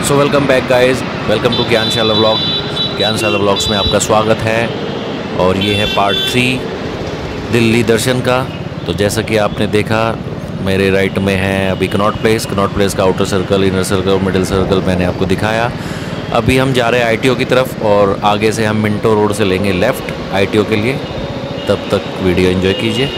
So welcome back guys, welcome to Gyanshala vlog. Gyanshala vlogs में आपका स्वागत है और ये है पार्ट 3 दिल्ली दर्शन का। तो जैसा कि आपने देखा, मेरे राइट में है अभी कनॉट प्लेस का outer circle, inner circle, middle circle मैंने आपको दिखाया। अभी हम जा रहे हैं आईटीओ की तरफ और आगे से हम मिंटो रोड से लेंगे लेफ़्ट आईटीओ के लिए। तब तक वीडियो एंजॉय कीजिए।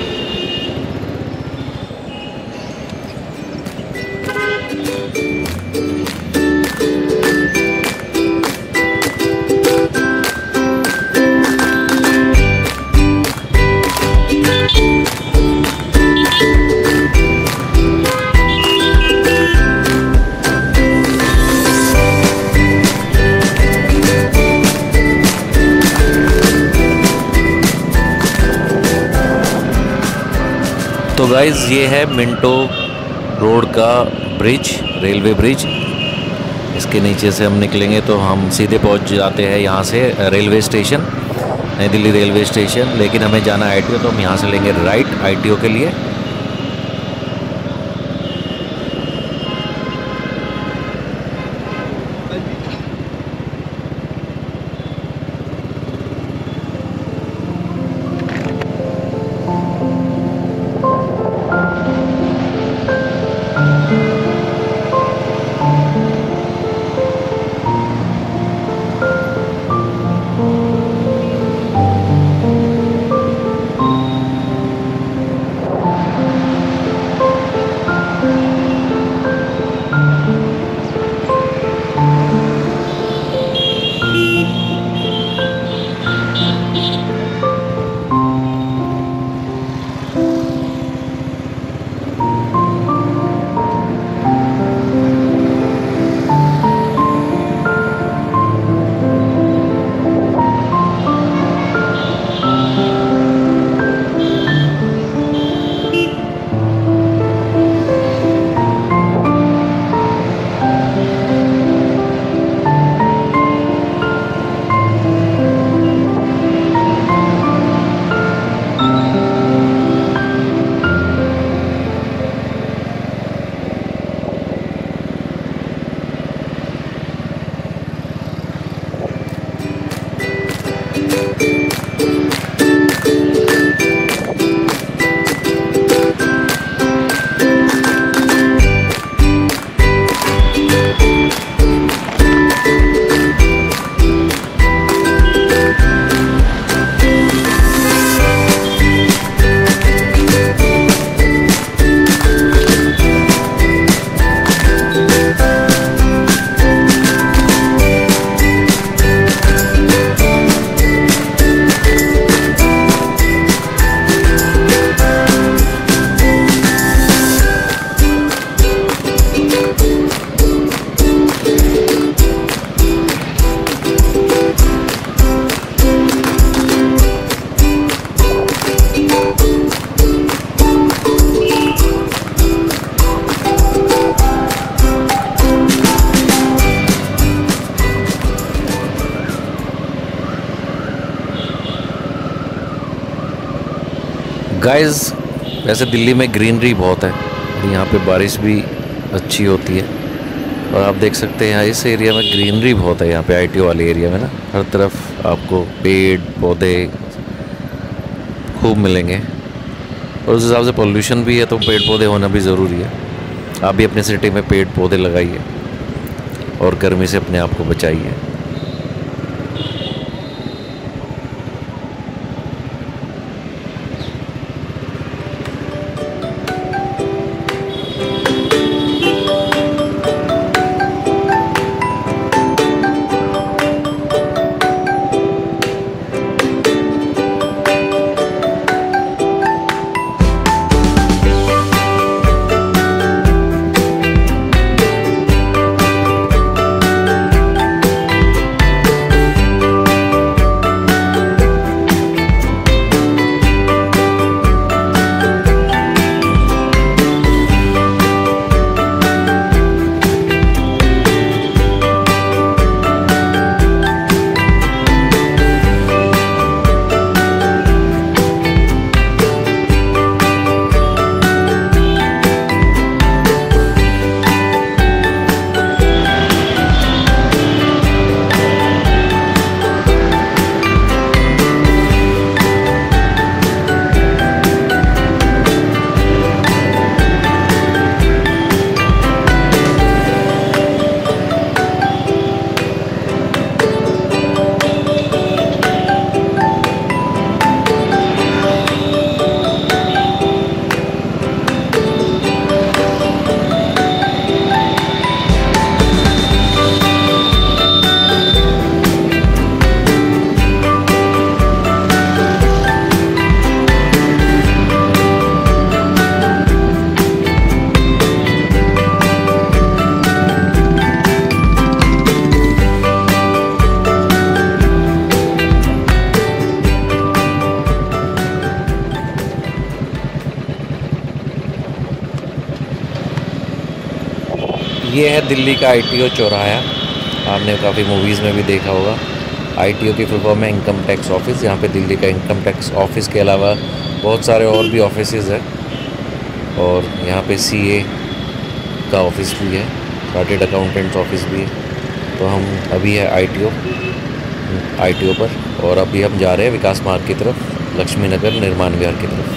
तो गाइज़, ये है मिंटो रोड का ब्रिज, रेलवे ब्रिज। इसके नीचे से हम निकलेंगे तो हम सीधे पहुंच जाते हैं यहाँ से रेलवे स्टेशन, नई दिल्ली रेलवे स्टेशन। लेकिन हमें जाना है आईटीओ, तो हम यहाँ से लेंगे राइट आईटीओ के लिए। गाइज़, वैसे दिल्ली में ग्रीनरी बहुत है और यहाँ पे बारिश भी अच्छी होती है। और आप देख सकते हैं इस एरिया में ग्रीनरी बहुत है। यहाँ पे आईटीओ वाले एरिया में ना हर तरफ आपको पेड़ पौधे खूब मिलेंगे और उस हिसाब से पोल्यूशन भी है, तो पेड़ पौधे होना भी ज़रूरी है। आप भी अपने सिटी में पेड़ पौधे लगाइए और गर्मी से अपने आप को बचाइए। ये है दिल्ली का ITO चौराहा। आपने काफ़ी मूवीज़ में भी देखा होगा। ITO की फुल फॉर्म है इनकम टैक्स ऑफिस। यहाँ पे दिल्ली का इनकम टैक्स ऑफिस के अलावा बहुत सारे और भी ऑफिसेज हैं, और यहाँ पे CA का ऑफिस भी है, चार्टेड अकाउंटेंट्स ऑफिस भी है। तो हम अभी है ITO पर, और अभी हम जा रहे हैं विकास मार्ग की तरफ, लक्ष्मी नगर निर्माण विहार की तरफ।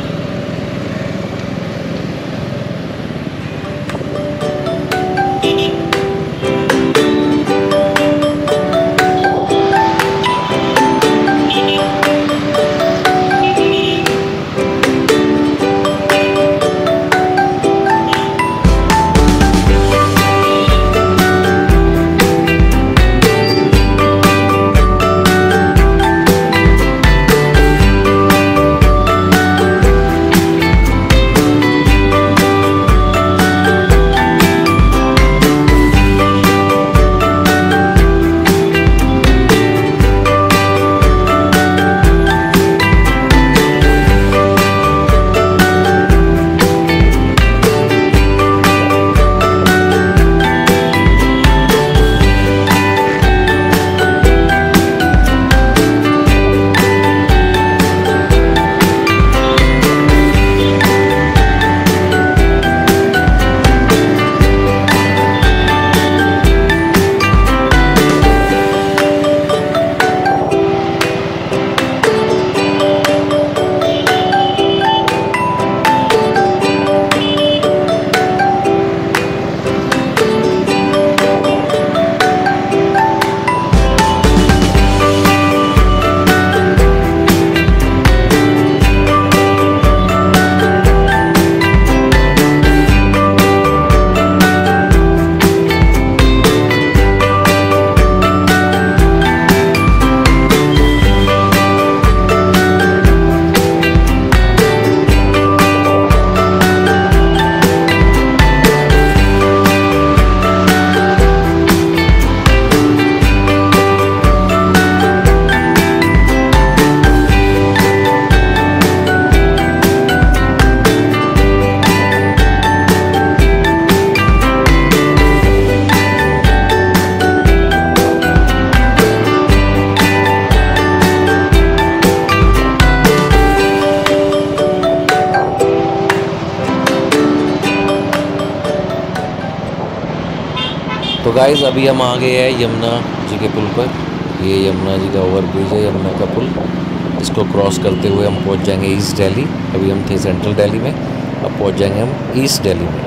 तो गाइस अभी हम आ गए हैं यमुना जी के पुल पर। ये यमुना जी का ओवरब्रिज है, यमुना का पुल। इसको क्रॉस करते हुए हम पहुंच जाएंगे ईस्ट दिल्ली। अभी हम थे सेंट्रल दिल्ली में, अब पहुंच जाएंगे हम ईस्ट दिल्ली में।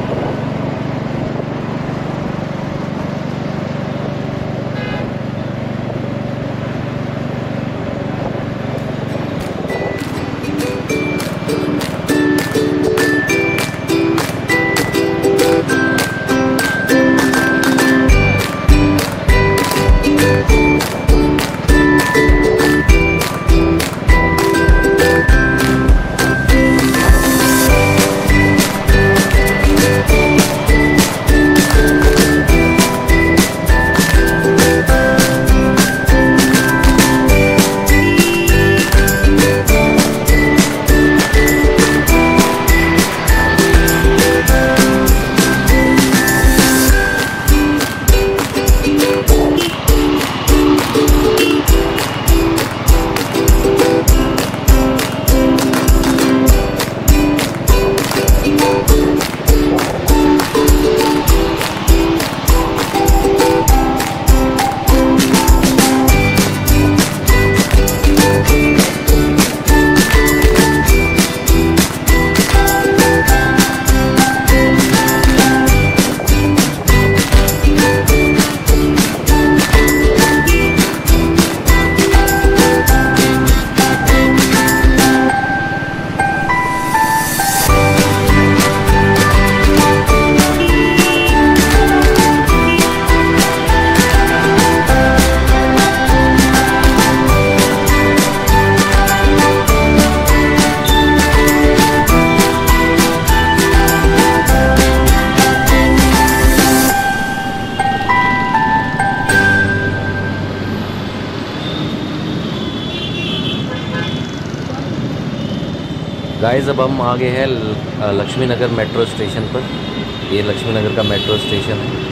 गाइस अब हम आ गए हैं लक्ष्मी नगर मेट्रो स्टेशन पर। ये लक्ष्मी नगर का मेट्रो स्टेशन है।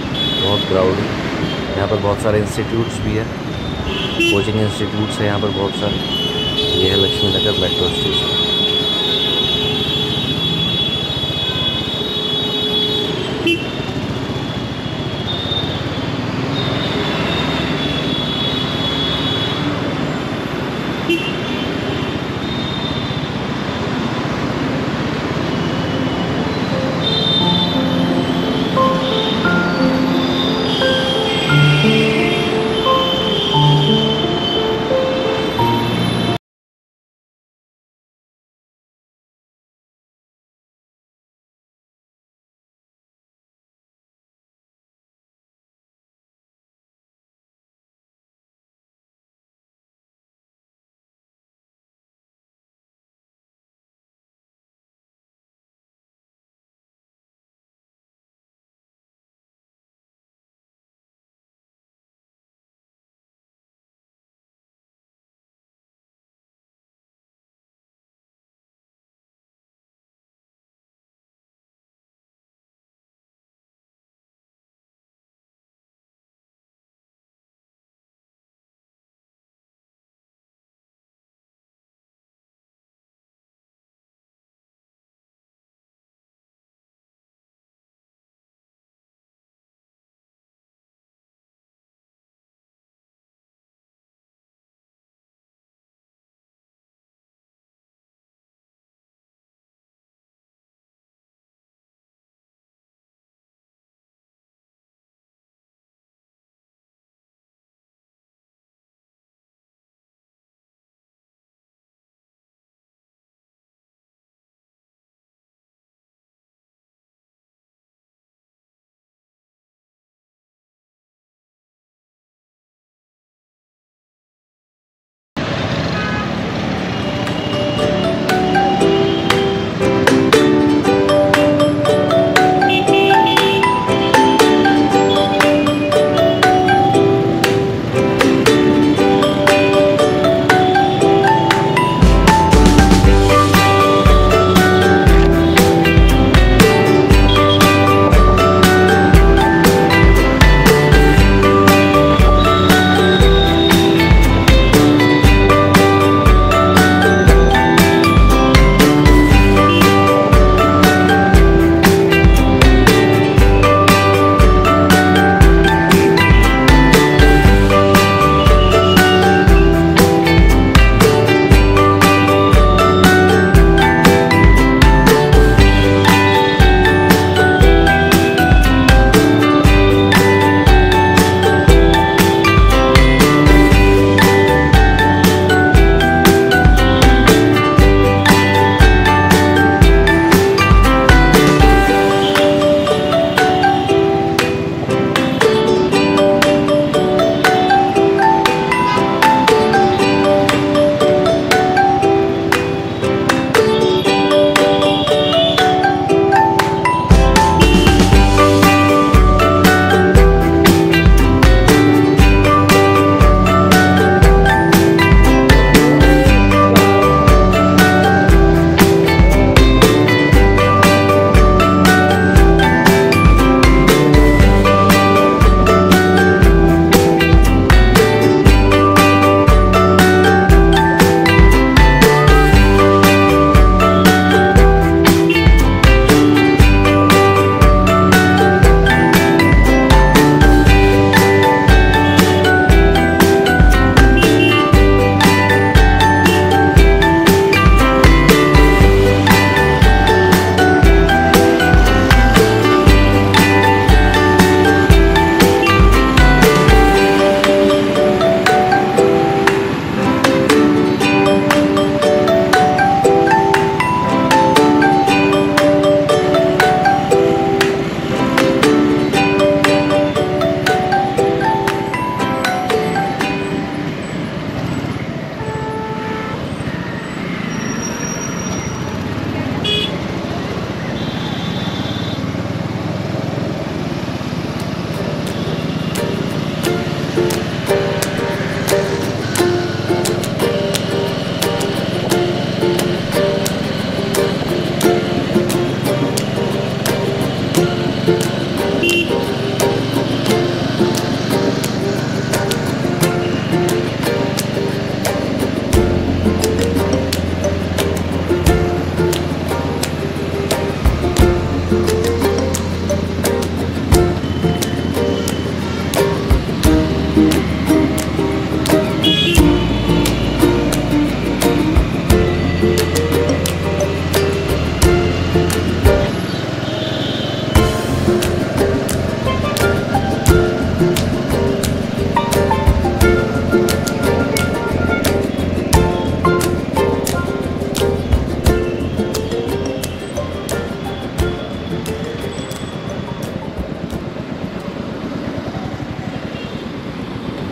बहुत क्राउड है। यहाँ पर बहुत सारे इंस्टीट्यूट्स भी है, कोचिंग इंस्टीट्यूट्स है यहाँ पर बहुत सारे। ये है Laxmi Nagar metro station.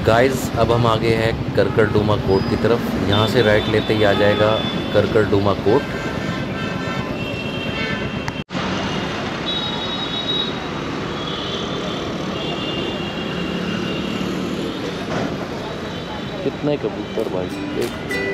Guys अब हम आ गए हैं करकरडुमा कोर्ट की तरफ। यहाँ से राइट लेते ही आ जाएगा करकरडुमा कोर्ट। कितने कबूतर भाई।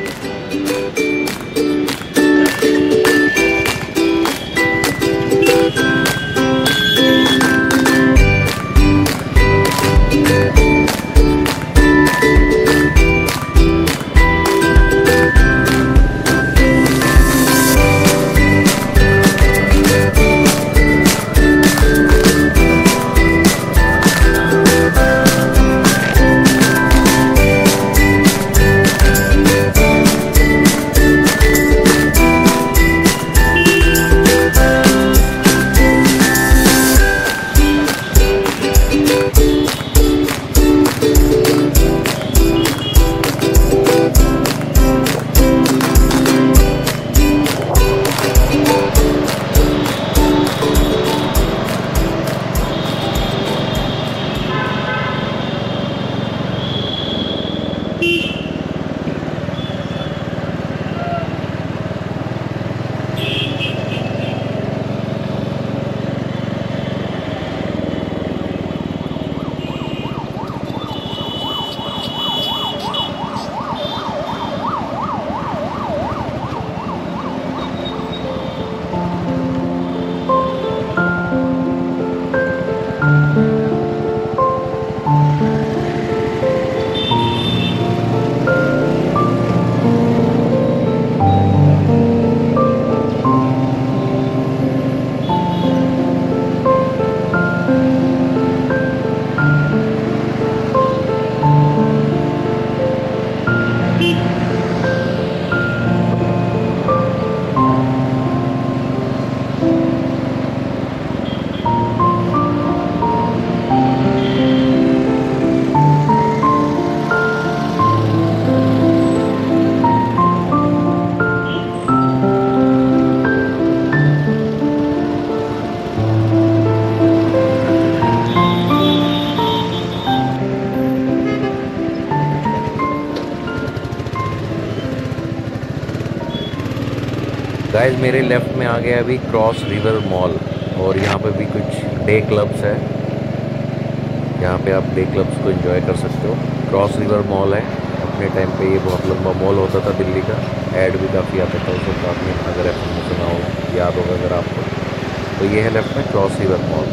गाइस मेरे लेफ़्ट में आ गया अभी क्रॉस रिवर मॉल, और यहाँ पे भी कुछ डे क्लब्स है। यहाँ पे आप डे क्लब्स को एंजॉय कर सकते हो। क्रॉस रिवर मॉल है। अपने टाइम पे ये बहुत लंबा मॉल होता था दिल्ली का, ऐड भी काफ़ी आता था उस वक्त। आपने अगर एफ में सुना हो, याद होगा अगर आपको, तो ये है लेफ़्ट में क्रॉस रिवर मॉल।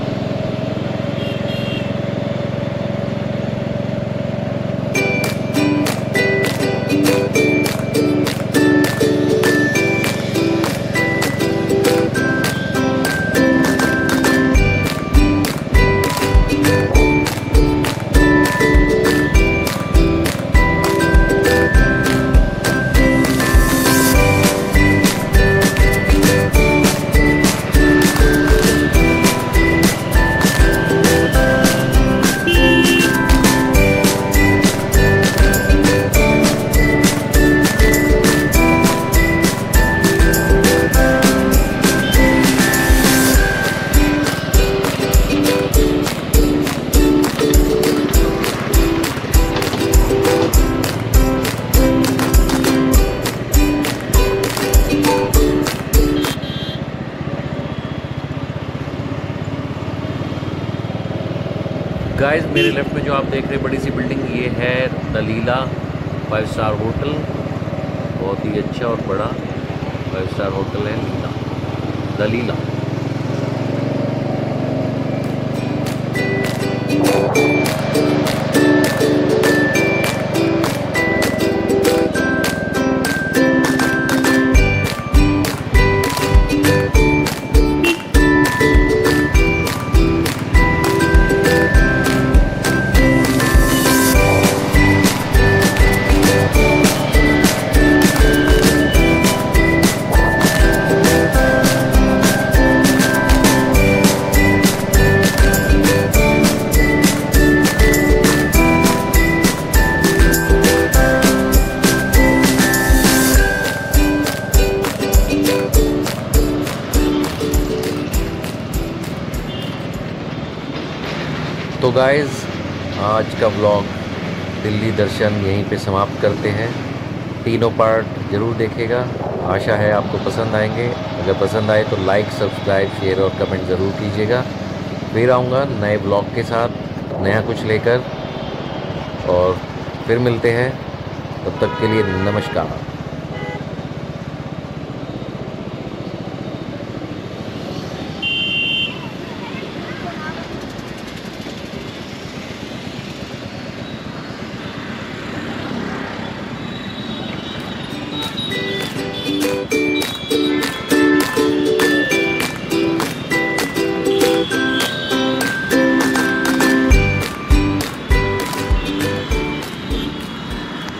गाइस मेरे लेफ़्ट में जो आप देख रहे हैं बड़ी सी बिल्डिंग, ये है दलीला 5 स्टार होटल। बहुत ही अच्छा और बड़ा 5 स्टार होटल है लीला, दलीला। तो गाइज़ आज का व्लॉग दिल्ली दर्शन यहीं पे समाप्त करते हैं। तीनों पार्ट ज़रूर देखिएगा, आशा है आपको पसंद आएंगे। अगर पसंद आए तो लाइक, सब्सक्राइब, शेयर और कमेंट ज़रूर कीजिएगा। फिर आऊँगा नए ब्लॉग के साथ, नया कुछ लेकर, और फिर मिलते हैं। तब तक के लिए नमस्कार।